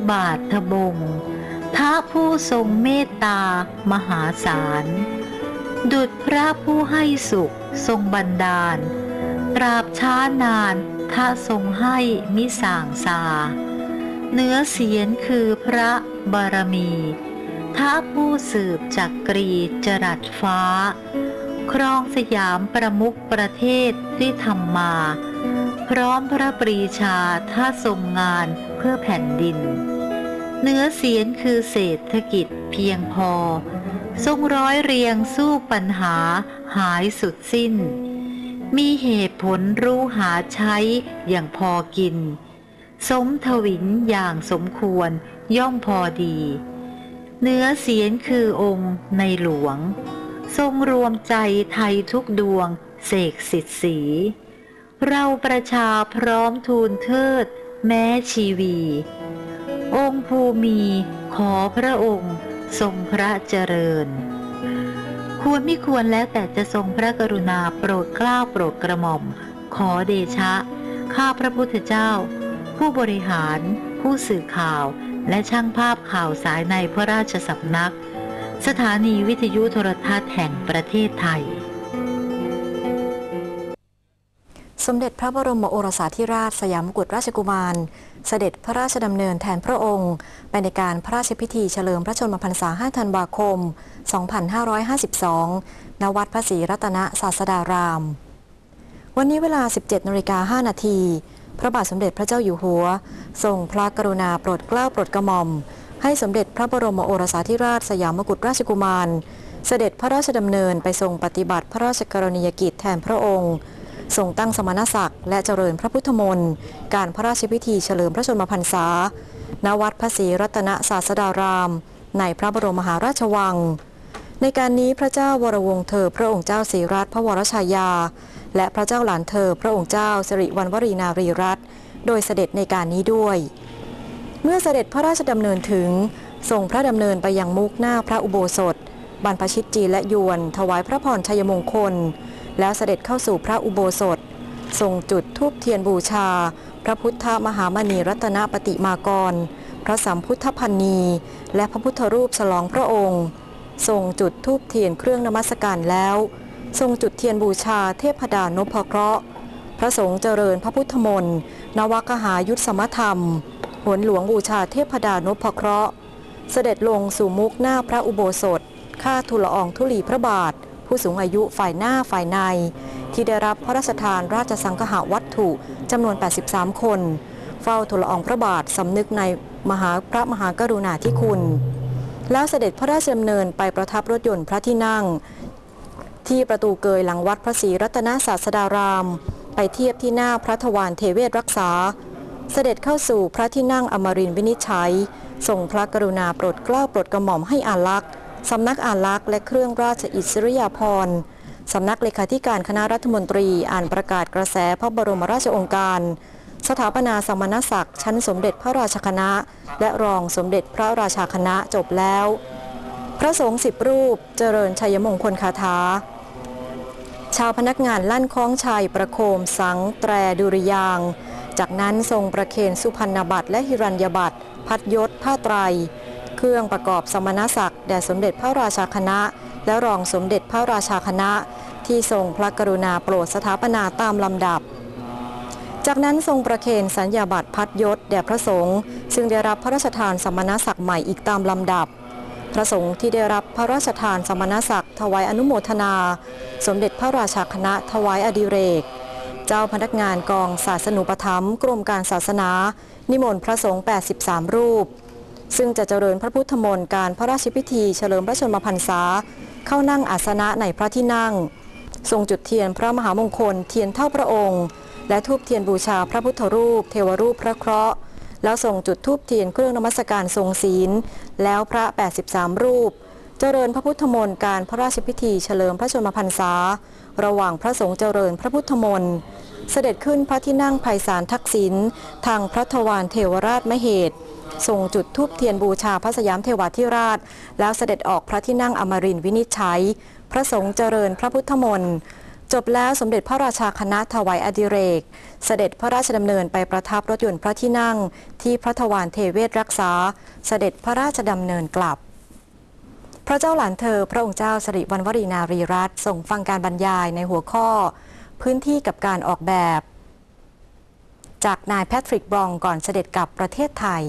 บาทบงท้าผู้ทรงเมตตามหาศาลดุจพระผู้ให้สุขทรงบันดาลตราบช้านานถ้าทรงให้มิส่างซาเนื้อเสียนคือพระบารมีท้าผู้สืบจักกรีจรัสฟ้าครองสยามประมุขประเทศที่ทำมาพร้อมพระปรีชาถ้าทรงงานเพื่อแผ่นดินเนื้อเสียนคือเศรษฐกิจเพียงพอทรงร้อยเรียงสู้ปัญหาหายสุดสิ้นมีเหตุผลรู้หาใช้อย่างพอกินสมทวินอย่างสมควรย่อมพอดีเนื้อเสียนคือองค์ในหลวงทรงรวมใจไทยทุกดวงเสกสิทธิ์สีเราประชาพร้อมทูลเทิดแม้ชีวีองค์ภูมิขอพระองค์ทรงพระเจริญควรไม่ควรแล้วแต่จะทรงพระกรุณาโปรดเกล้าโปรดกระหม่อมขอเดชะข้าพระพุทธเจ้าผู้บริหารผู้สื่อข่าวและช่างภาพข่าวสายในพระราชสำนักสถานีวิทยุโทรทัศน์แห่งประเทศไทยสมเด็จพระบรมโอรสาธิราชสยามกุฎราชกุมารเสด็จพระราชดำเนินแทนพระองค์ไปในการพระราชพิธีเฉลิมพระชนมพรรษา 5 ธันวาคม 2552 ณ วัดพระศรีรัตนศาสดารามวันนี้เวลา 17:05 นาทีพระบาทสมเด็จพระเจ้าอยู่หัวทรงพระกรุณาโปรดเกล้าโปรดกระหม่อมให้สมเด็จพระบรมโอรสาธิราชสยามกุฎราชกุมารเสด็จพระราชดำเนินไปทรงปฏิบัติพระราชกรณียกิจแทนพระองค์ทรงตั้งสมณศักดิ์และเจริญพระพุทธมนต์การพระราชพิธีเฉลิมพระชนมพรรษาณวัดพระศรีรัตนศาสดารามในพระบรมมหาราชวังในการนี้พระเจ้าวรวงศ์เธอพระองค์เจ้าศรีรัตน์พระวรชายาและพระเจ้าหลานเธอพระองค์เจ้าสิริวัณวรีนารีรัตน์โดยเสด็จในการนี้ด้วยเมื่อเสด็จพระราชดำเนินถึงทรงพระดำเนินไปยังมุกหน้าพระอุโบสถบรรพชิตจีนและยวนถวายพระพรชัยมงคลแล้วเสด็จเข้าสู่พระอุโบสถทรงจุดธูปเทียนบูชาพระพุทธมหามณีรัตนปฏิมากรพระสัมพุทธพันนีและพระพุทธรูปฉลองพระองค์ทรงจุดธูปเทียนเครื่องนมัสการแล้วทรงจุดเทียนบูชาเทพดานพเคราะห์พระสงฆ์เจริญพระพุทธมนต์นวกหายุทธสมธรรมหนหลวงบูชาเทพดานพเคราะห์เสด็จลงสู่มุกหน้าพระอุโบสถข้าทูลละอองธุลีพระบาทผู้สูงอายุฝ่ายหน้าฝ่ายในที่ได้รับพระราชทานราชสังฆะวัตถุจำนวน83คนเฝ้าทูลละอองพระบาทสำนึกในพระมหากรุณาธิคุณแล้วเสด็จพระราชดำเนินไปประทับรถยนต์พระที่นั่งที่ประตูเกยหลังวัดพระศรีรัตนศาสดารามไปเทียบที่หน้าพระทวารเทเวศรักษาเสด็จเข้าสู่พระที่นั่งอมรินทร์วินิจฉัยทรงพระกรุณาโปรดเกล้าโปรดกระหม่อมให้อาลักษ์สำนักอาลักษ์และเครื่องราชอิสริยาภรณ์สำนักเลขาธิการคณะรัฐมนตรีอ่านประกาศกระแสพระบรมราชโองการสถาปนาสมณศักดิ์ชั้นสมเด็จพระราชคณะและรองสมเด็จพระราชาคณะจบแล้วพระสงฆ์10 รูปเจริญชัยมงคลคาถาชาวพนักงานลั่นคล้องชัยประโคมสังแตรดุริยางค์จากนั้นทรงประเคนสุพรรณบัตรและหิรัญญบัตรพัดยศผ้าไตรเครื่องประกอบสมณศักดิ์แด่สมเด็จพระราชาคณะและรองสมเด็จพระราชาคณะที่ทรงพระกรุณาโปรดสถาปนาตามลำดับจากนั้นทรงประเคนสัญญาบัตรพัดยศแด่พระสงฆ์ซึ่งได้รับพระราชทานสมณศักดิ์ใหม่อีกตามลำดับพระสงฆ์ที่ได้รับพระราชทานสมณศักดิ์ถวายอนุโมทนาสมเด็จพระราชาคณะถวายอดิเรกเจ้าพนักงานกองศาสนูปถัมภ์กรมการศาสนานิมนต์พระสงฆ์83 รูปซึ่งจะเจริญพระพุทธมนต์การพระราชพิธีเฉลิมพระชนมพรรษาเข้านั่งอาสนะในพระที่นั่งทรงจุดเทียนพระมหามงคลเทียนเท่าพระองค์และธูปเทียนบูชาพระพุทธรูปเทวรูปพระเคราะห์แล้วทรงจุดธูปเทียนเครื่องนมัสการทรงศีลแล้วพระ83 รูปเจริญพระพุทธมนต์การพระราชพิธีเฉลิมพระชนมพรรษาระหว่างพระสงฆ์เจริญพระพุทธมนต์เสด็จขึ้นพระที่นั่งไพศาลทักษิณทางพระทวารเทวราชมเหตุทรงจุดธูปเทียนบูชาพระสยามเทวาธิราชแล้วเสด็จออกพระที่นั่งอมรินทร์วินิจฉัยพระสงฆ์เจริญพระพุทธมนต์จบแล้วสมเด็จพระราชาคณะถวายอดิเรกเสด็จพระราชดำเนินไปประทับรถยนต์พระที่นั่งที่พระทวารเทเวศรักษาเสด็จพระราชดำเนินกลับพระเจ้าหลานเธอพระองค์เจ้าสิริวัณวรีนารีรัตน์ส่งฟังการบรรยายในหัวข้อพื้นที่กับการออกแบบจากนายแพทริกบรองก่อนเสด็จกลับประเทศไทย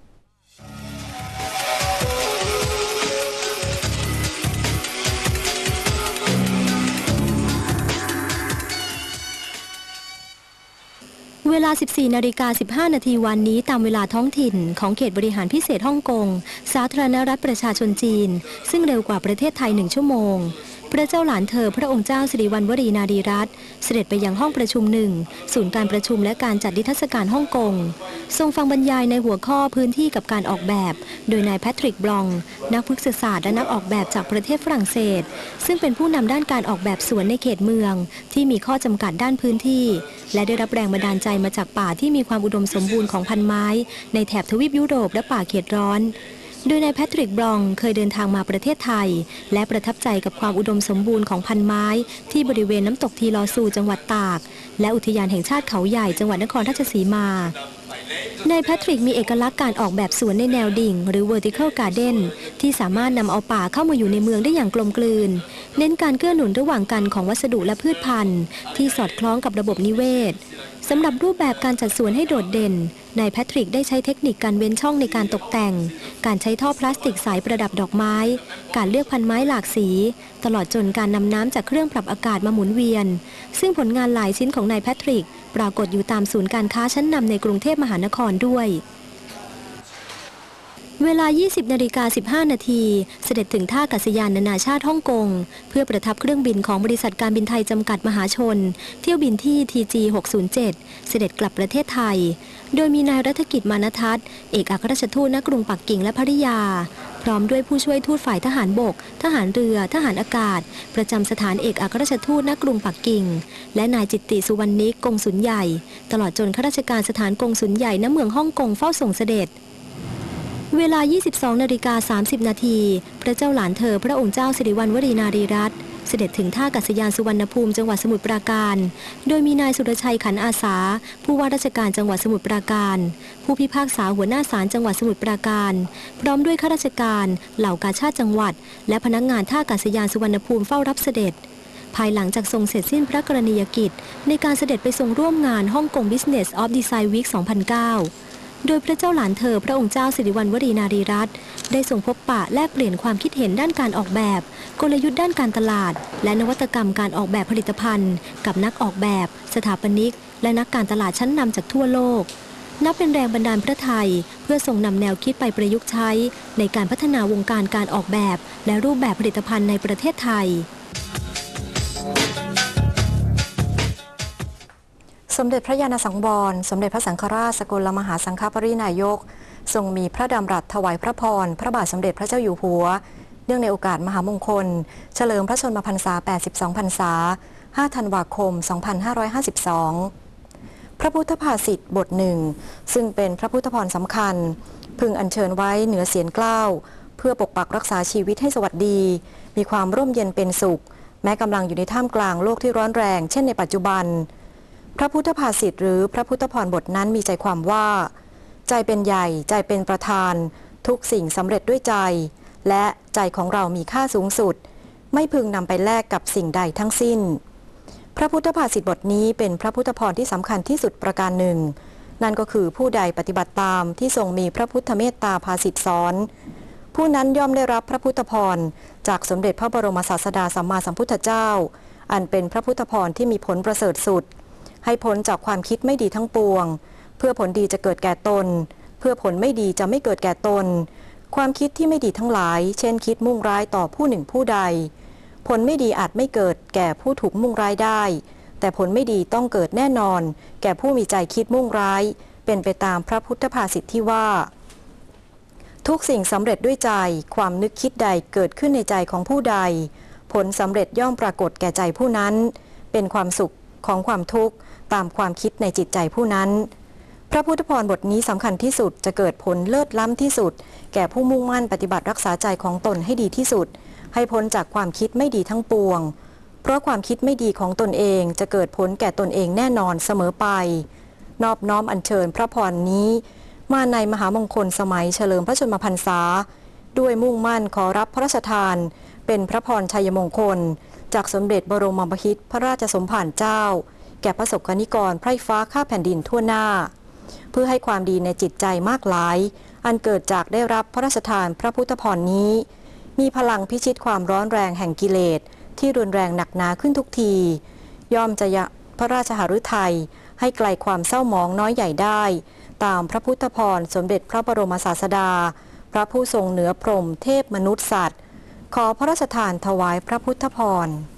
เวลา 14:15 นาทีวันนี้ตามเวลาท้องถิ่นของเขตบริหารพิเศษฮ่องกงสาธารณรัฐประชาชนจีนซึ่งเร็วกว่าประเทศไทย1 ชั่วโมงพระเจ้าหลานเธอพระองค์เจ้าสิริวัณวรีนารีรัตน์เสด็จไปยังห้องประชุม1ศูนย์การประชุมและการจัดนิทรรศการฮ่องกงทรงฟังบรรยายในหัวข้อพื้นที่กับการออกแบบโดยนายแพทริกบรองนักพฤกษศาสตร์และนักออกแบบจากประเทศฝรั่งเศสซึ่งเป็นผู้นำด้านการออกแบบสวนในเขตเมืองที่มีข้อจำกัดด้านพื้นที่และได้รับแรงบันดาลใจมาจากป่าที่มีความอุดมสมบูรณ์ของพันไม้ในแถบทวีปยุโรปและป่าเขตร้อนโดยนายแพทริกบรองเคยเดินทางมาประเทศไทยและประทับใจกับความอุดมสมบูรณ์ของพันไม้ที่บริเวณน้ำตกทีลอซูจังหวัดตากและอุทยานแห่งชาติเขาใหญ่จังหวัดนครราชสีมานายแพทริกมีเอกลักษณ์การออกแบบสวนในแนวดิ่งหรือ vertical garden ที่สามารถนำเอาป่าเข้ามาอยู่ในเมืองได้อย่างกลมกลืนเน้นการเกื้อหนุนระหว่างกันของวัสดุและพืชพันธุ์ที่สอดคล้องกับระบบนิเวศสำหรับรูปแบบการจัดสวนให้โดดเด่นนายแพทริกได้ใช้เทคนิคการเว้นช่องในการตกแต่งการใช้ท่อพลาสติกใสประดับดอกไม้การเลือกพันไม้หลากสีตลอดจนการนำน้ำจากเครื่องปรับอากาศมาหมุนเวียนซึ่งผลงานหลายชิ้นของนายแพทริกปรากฏอยู่ตามศูนย์การค้าชั้นนำในกรุงเทพมหานครด้วยเวลา 20:15 นาทีเสด็จถึงท่าอากาศยานนานาชาติฮ่องกงเพื่อประทับเครื่องบินของบริษัทการบินไทยจำกัดมหาชนเที่ยวบินที่ TG 607เสด็จกลับประเทศไทยโดยมีนายรัฐกิจมานทัศน์เอกอัครราชทูตณกรุงปักกิ่งและภริยาพร้อมด้วยผู้ช่วยทูตฝ่ายทหารบกทหารเรือทหารอากาศประจำสถานเอกอัครราชทูตณกรุงปักกิ่งและนายจิตติสุวรรณิกกงสุลใหญ่ตลอดจนข้าราชการสถานกงสุลใหญ่ณเมืองฮ่องกงเฝ้าส่งเสด็จเวลา 22:30 นาทีพระเจ้าหลานเธอพระองค์เจ้าสิริวัณวรีนารีรัตน์เสด็จถึงท่าอากาศยานสุวรรณภูมิจังหวัดสมุทรปราการโดยมีนายสุรชัยขันอาสาผู้ว่าราชการจังหวัดสมุทรปราการผู้พิพากษาหัวหน้าศาลจังหวัดสมุทรปราการพร้อมด้วยข้าราชการเหล่ากาชาดจังหวัดและพนักงานท่าอากาศยานสุวรรณภูมิเฝ้ารับเสด็จภายหลังจากทรงเสร็จสิ้นพระกรณียกิจในการเสด็จไปทรงร่วมงานฮ่องกง Business of Design Week 2009โดยพระเจ้าหลานเธอพระองค์เจ้าสิริวัณวรีนารีรัตน์ได้ทรงพบปะแลกเปลี่ยนความคิดเห็นด้านการออกแบบกลยุทธ์ด้านการตลาดและนวัตกรรมการออกแบบผลิตภัณฑ์กับนักออกแบบสถาปนิกและนักการตลาดชั้นนำจากทั่วโลกนับเป็นแรงบันดาลพระทัยเพื่อทรงนำแนวคิดไปประยุกต์ใช้ในการพัฒนาวงการการออกแบบและรูปแบบผลิตภัณฑ์ในประเทศไทยสมเด็จพระญาณสังวรสมเด็จพระสังฆราชสกลมหาสังฆปรินายกทรงมีพระดำรัสถวายพระพรพระบาทสมเด็จพระเจ้าอยู่หัวเนื่องในโอกาสมหามงคลเฉลิมพระชนมพรรษา82พรรษา5 ธันวาคม 2552พระพุทธภาษิตบทหนึ่งซึ่งเป็นพระพุทธพรสำคัญพึงอัญเชิญไว้เหนือเสียนเกล้าเพื่อปกปักรักษาชีวิตให้สวัสดีมีความร่มเย็นเป็นสุขแม้กำลังอยู่ในท่ามกลางโลกที่ร้อนแรงเช่นในปัจจุบันพระพุทธภาษิตหรือพระพุทธพรบทนั้นมีใจความว่าใจเป็นใหญ่ใจเป็นประธานทุกสิ่งสำเร็จด้วยใจและใจของเรามีค่าสูงสุดไม่พึงนำไปแลกกับสิ่งใดทั้งสิ้นพระพุทธภาษิตบทนี้เป็นพระพุทธพรที่สำคัญที่สุดประการหนึ่งนั่นก็คือผู้ใดปฏิบัติตามที่ทรงมีพระพุทธเมตตาภาษิตสอนผู้นั้นย่อมได้รับพระพุทธพรจากสมเด็จพระบรมศาสดาสัมมาสัมพุทธเจ้าอันเป็นพระพุทธพรที่มีผลประเสริฐสุดให้พ้นจากความคิดไม่ดีทั้งปวงเพื่อผลดีจะเกิดแก่ตนเพื่อผลไม่ดีจะไม่เกิดแก่ตนความคิดที่ไม่ดีทั้งหลายเช่นคิดมุ่งร้ายต่อผู้หนึ่งผู้ใดผลไม่ดีอาจไม่เกิดแก่ผู้ถูกมุ่งร้ายได้แต่ผลไม่ดีต้องเกิดแน่นอนแก่ผู้มีใจคิดมุ่งร้ายเป็นไปตามพระพุทธภาษิตที่ว่าทุกสิ่งสำเร็จด้วยใจความนึกคิดใดเกิดขึ้นในใจของผู้ใดผลสำเร็จย่อมปรากฏแก่ใจผู้นั้นเป็นความสุขของความทุกข์ตามความคิดในจิตใจผู้นั้นพระพุทธพรบทนี้สำคัญที่สุดจะเกิดผลเลิศล้ำที่สุดแก่ผู้มุ่งมั่นปฏิบัติรักษาใจของตนให้ดีที่สุดให้พ้นจากความคิดไม่ดีทั้งปวงเพราะความคิดไม่ดีของตนเองจะเกิดผลแก่ตนเองแน่นอนเสมอไปนอบน้อมอัญเชิญพระพรนี้มาในมหามงคลสมัยเฉลิมพระชนมพรรษาด้วยมุ่งมั่นขอรับพระราชทานเป็นพระพรชัยมงคลจากสมเด็จบรมบพิตรพระราชสมภารเจ้าแก่พระสกนิกรไพร่ฟ้าข้าแผ่นดินทั่วหน้าเพื่อให้ความดีในจิตใจมากหลายอันเกิดจากได้รับพระราชทานพระพุทธพรนี้มีพลังพิชิตความร้อนแรงแห่งกิเลสที่รุนแรงหนักหนาขึ้นทุกทีย่อมจะพระราชหฤทัยให้ไกลความเศร้าหมองน้อยใหญ่ได้ตามพระพุทธพรสมเด็จพระบรมศาสดาพระผู้ทรงเหนือพรหมเทพมนุษย์สัตว์ขอพระราชทานถวายพระพุทธพร